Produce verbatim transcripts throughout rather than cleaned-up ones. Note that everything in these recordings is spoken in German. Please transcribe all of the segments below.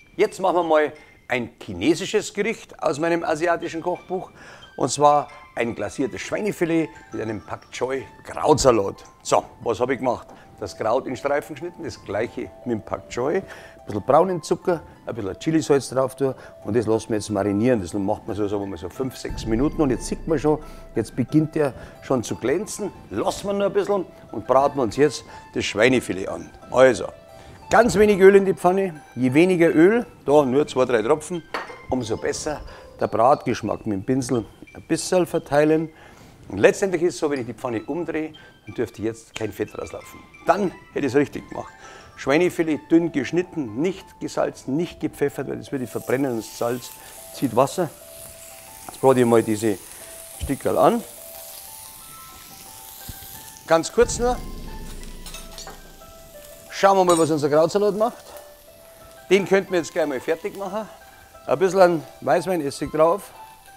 Jetzt machen wir mal ein chinesisches Gericht aus meinem asiatischen Kochbuch. Und zwar ein glasiertes Schweinefilet mit einem Pak Choi Krautsalat. So, was habe ich gemacht? Das Kraut in Streifen geschnitten, das gleiche mit dem Pak Choi. Ein bisschen braunen Zucker, ein bisschen Chilisalz drauf tun und das lassen wir jetzt marinieren. Das macht man so, sagen wir mal, so fünf, sechs Minuten und jetzt sieht man schon, jetzt beginnt der schon zu glänzen. Lassen wir noch ein bisschen und braten wir uns jetzt das Schweinefilet an. Also, ganz wenig Öl in die Pfanne. Je weniger Öl, da nur zwei, drei Tropfen, umso besser. Der Bratgeschmack mit dem Pinsel ein bisschen verteilen. Und letztendlich ist es so, wenn ich die Pfanne umdrehe, dann dürfte jetzt kein Fett rauslaufen. Dann hätte ich es richtig gemacht. Schweinefilet dünn geschnitten, nicht gesalzen, nicht gepfeffert, weil das würde ich verbrennen und das Salz zieht Wasser. Jetzt brate ich mal diese Stickerl an. Ganz kurz nur. Schauen wir mal, was unser Krautsalat macht. Den könnten wir jetzt gleich mal fertig machen. Ein bisschen Weißweinessig drauf.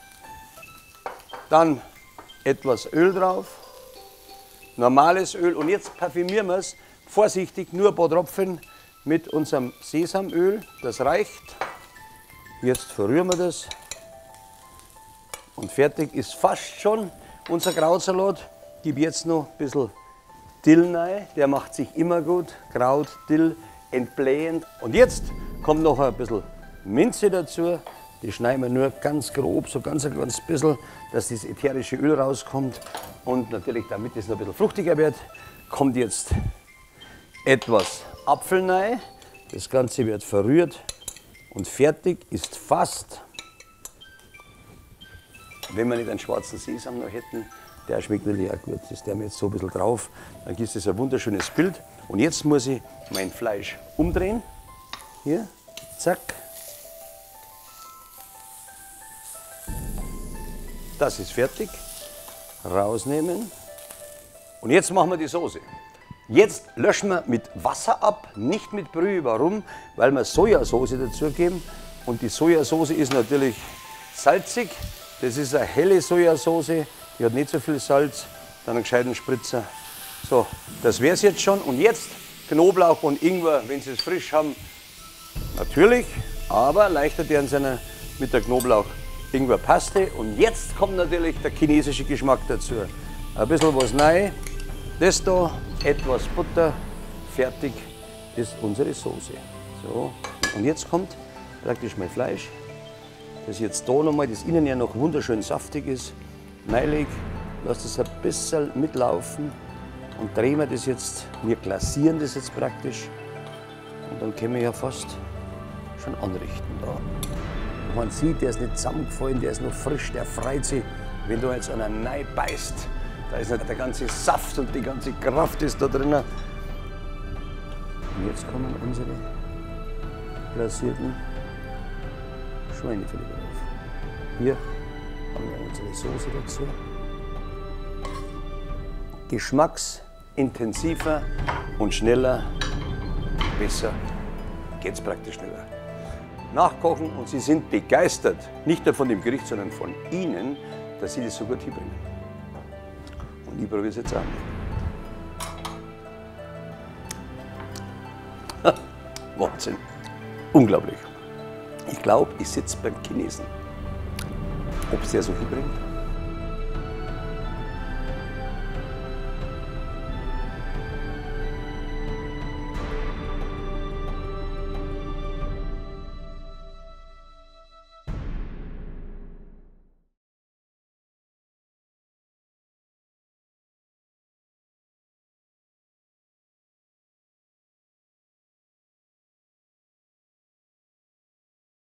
Dann etwas Öl drauf. Normales Öl. Und jetzt parfümieren wir es vorsichtig, nur ein paar Tropfen mit unserem Sesamöl. Das reicht. Jetzt verrühren wir das. Und fertig ist fast schon unser Krautsalat. Ich gebe jetzt noch ein bisschen Dill rein. Der macht sich immer gut. Kraut, Dill, entblähend. Und jetzt kommt noch ein bisschen Minze dazu. Die schneiden wir nur ganz grob, so ganz ein ganz bisschen, dass das ätherische Öl rauskommt. Und natürlich, damit es noch ein bisschen fruchtiger wird, kommt jetzt etwas Apfel rein. Das Ganze wird verrührt und fertig ist fast. Wenn wir nicht einen schwarzen Sesam noch hätten, der schmeckt natürlich auch gut. Das der mir jetzt so ein bisschen drauf. Dann gibt es ein wunderschönes Bild. Und jetzt muss ich mein Fleisch umdrehen. Hier, zack. Das ist fertig. Rausnehmen. Und jetzt machen wir die Soße. Jetzt löschen wir mit Wasser ab, nicht mit Brühe. Warum? Weil wir Sojasauce dazugeben. Und die Sojasauce ist natürlich salzig. Das ist eine helle Sojasauce. Die hat nicht so viel Salz. Dann einen gescheiten Spritzer. So, das wäre es jetzt schon. Und jetzt Knoblauch und Ingwer, wenn Sie es frisch haben. Natürlich, aber leichter werden Sie mit der Knoblauch. Ingwerpaste und jetzt kommt natürlich der chinesische Geschmack dazu. Ein bisschen was rein, das da, etwas Butter, fertig ist unsere Soße. So, und jetzt kommt praktisch mein Fleisch, das jetzt da nochmal, das innen ja noch wunderschön saftig ist, reinlege, lasse es ein bisschen mitlaufen und drehen wir das jetzt, wir glasieren das jetzt praktisch und dann können wir ja fast schon anrichten da. Man sieht, der ist nicht zusammengefallen, der ist noch frisch, der freut sich. Wenn du jetzt einer rein beißt, da ist nicht der ganze Saft und die ganze Kraft ist da drin. Und jetzt kommen unsere glasierten Schweinefilet drauf. Hier haben wir unsere Soße dazu. Geschmacksintensiver und schneller, besser geht's praktisch schneller. Nachkochen und Sie sind begeistert, nicht nur von dem Gericht, sondern von Ihnen, dass Sie das so gut hinbringen. Und ich probiere es jetzt auch. Wahnsinn, unglaublich. Ich glaube, ich sitze beim Chinesen. Ob es der so hinbringt?